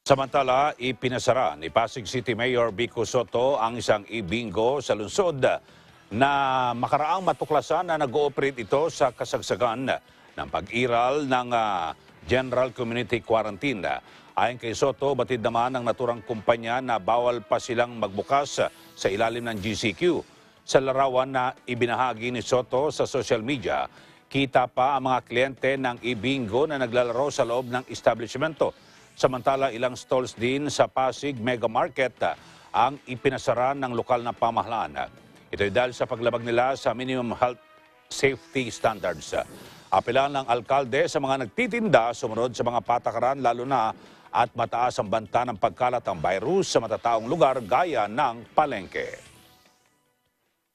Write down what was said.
Samantala, ipinasara ni Pasig City Mayor Vico Sotto ang isang e-bingo sa lungsod na makaraang matuklasan na nag-ooperate ito sa kasagsagan ng pag-iral ng General Community Quarantine. Ayon kay Sotto, batid naman ng naturang kumpanya na bawal pa silang magbukas sa ilalim ng GCQ. Sa larawan na ibinahagi ni Sotto sa social media, kita pa ang mga kliyente ng e-bingo na naglalaro sa loob ng establishmento. Samantala, ilang stalls din sa Pasig Mega Market ang ipinasara ng lokal na pamahalaan. Ito ay dahil sa paglabag nila sa minimum health safety standards. Apelan ng alkalde sa mga nagtitinda sumunod sa mga patakaran lalo na at mataas ang banta ng pagkalat ng virus sa matataong lugar gaya ng palengke.